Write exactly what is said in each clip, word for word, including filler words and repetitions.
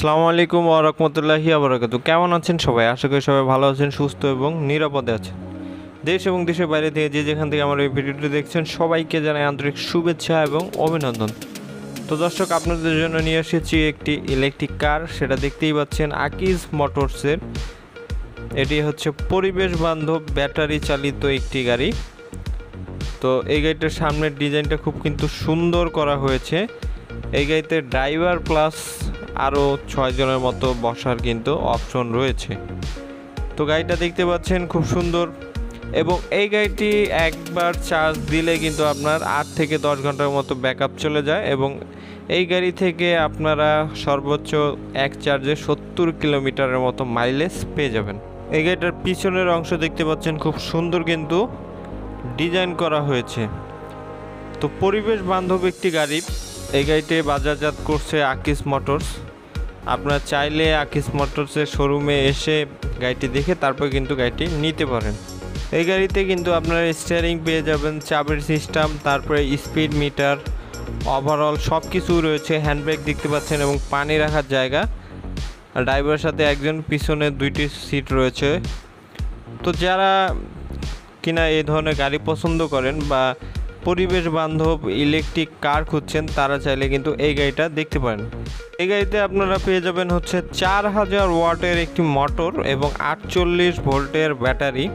আসসালামু আলাইকুম ওয়া রাহমাতুল্লাহি ওয়া বারাকাতুহু। কেমন আছেন সবাই? আশা করি সবাই ভালো আছেন, সুস্থ এবং নিরাপদে আছেন। দেশ এবং দেশের বাইরে থেকে যে যেখান থেকে আমার এই ভিডিওটি দেখছেন সবাইকে জানাই আন্তরিক শুভেচ্ছা এবং অভিনন্দন। তো দর্শক, আপনাদের জন্য নিয়ে এসেছি একটি ইলেকট্রিক কার, সেটা দেখতেই পাচ্ছেন আকিজ মোটরসের। এটি হচ্ছে পরিবেশ বান্ধব ব্যাটারি চালিত একটি গাড়ি। তো এই গাড়িটার সামনের ডিজাইনটা খুব কিন্তু সুন্দর করা হয়েছে। এই গাড়িতে ড্রাইভার প্লাস আরও ছয় জনের মতো বসার কিন্তু অপশন রয়েছে। তো গাড়িটা দেখতে পাচ্ছেন খুব সুন্দর, এবং এই গাড়িটি একবার চার্জ দিলে কিন্তু আপনার আট থেকে দশ ঘন্টার মতো ব্যাকআপ চলে যায়, এবং এই গাড়ি থেকে আপনারা সর্বোচ্চ এক চার্জে সত্তর কিলোমিটারের মতো মাইলেজ পেয়ে যাবেন। এই গাড়িটার পিছনের অংশ দেখতে পাচ্ছেন খুব সুন্দর কিন্তু ডিজাইন করা হয়েছে। তো পরিবেশ বান্ধব একটি গাড়ি, এই গাড়িটি বাজারজাত করছে আকিজ মোটরস। আপনারা চাইলে আকিজ মোটরসের শোরুমে এসে গাড়িটি দেখে তারপর কিন্তু গাড়িটি নিতে পারেন। এই গাড়িতে কিন্তু আপনারা স্টিয়ারিং পেয়ে যাবেন, চাবির সিস্টেম, তারপরে স্পিড মিটার, ওভারঅল সব কিছু রয়েছে। হ্যান্ডব্রেক দেখতে পাচ্ছেন এবং পানি রাখার জায়গা। আর ড্রাইভারের সাথে একজন, পিছনে দুইটি সিট রয়েছে। তো যারা কিনা এই ধরনের গাড়ি পছন্দ করেন বা পরিবেশ বান্ধব ইলেকট্রিক কার খুঁজছেন, তারা চাইলে কিন্তু এই গাড়িটা দেখতে পারেন। এই গাড়িতে আপনারা পেয়ে যাবেন হচ্ছে চার হাজার ওয়াটের একটি মোটর এবং আটচল্লিশ ভোল্টের ব্যাটারি।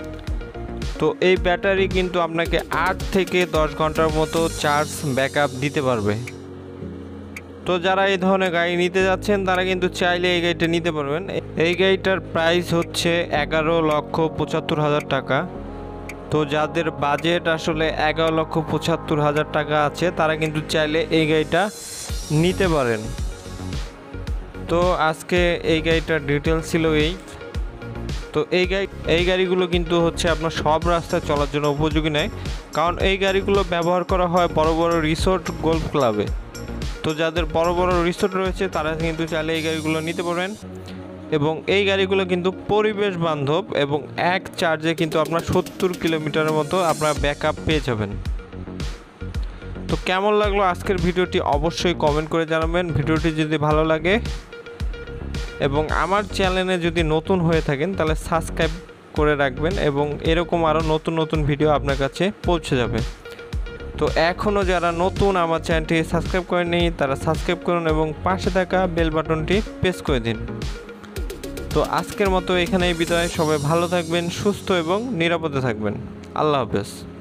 তো এই ব্যাটারি কিন্তু আপনাকে আট থেকে দশ ঘন্টার মতো চার্জ ব্যাকআপ দিতে পারবে। তো যারা এই ধরনের গাড়ি নিতে যাচ্ছেন তারা কিন্তু চাইলে এই গাড়িটা নিতে পারবেন। এই গাড়িটার প্রাইস হচ্ছে এগারো লক্ষ পঁচাত্তর হাজার টাকা। তো যাদের বাজেট আসলে এগারো লক্ষ পঁচাত্তর হাজার টাকা আছে, তারা কিন্তু চাইলে এই গাড়িটা নিতে পারেন। তো আজকে এই গাড়িটার ডিটেলস ছিল এই। তো এই গাড়ি এই গাড়িগুলো কিন্তু হচ্ছে আপনার সব রাস্তায় চলার জন্য উপযোগী নয়, কারণ এই গাড়িগুলো ব্যবহার করা হয় বড় বড় রিসোর্ট, গল্ফ ক্লাবে। তো যাদের বড় বড় রিসোর্ট রয়েছে তারা কিন্তু চাইলে এই গাড়িগুলো নিতে পারবেন। এবং এই গাড়িগুলো কিন্তু পরিবেশ বান্ধব এবং এক চার্জে কিন্তু আপনার সত্তর কিলোমিটারের মতো আপনার ব্যাকআপ পেয়ে যাবেন। তো কেমন লাগলো আজকের ভিডিওটি অবশ্যই কমেন্ট করে জানাবেন। ভিডিওটি যদি ভালো লাগে এবং আমার চ্যানেলে যদি নতুন হয়ে থাকেন তাহলে সাবস্ক্রাইব করে রাখবেন, এবং এরকম আরও নতুন নতুন ভিডিও আপনার কাছে পৌঁছে যাবে। তো এখনও যারা নতুন আমার চ্যানেলটি সাবস্ক্রাইব করেনি তারা সাবস্ক্রাইব করুন এবং পাশে থাকা বেল বাটনটি প্রেস করে দিন। তো আজকের মতো এখানেই বিদায়। সবাই ভালো থাকবেন, সুস্থ এবং নিরাপদে থাকবেন। আল্লাহ হাফেজ।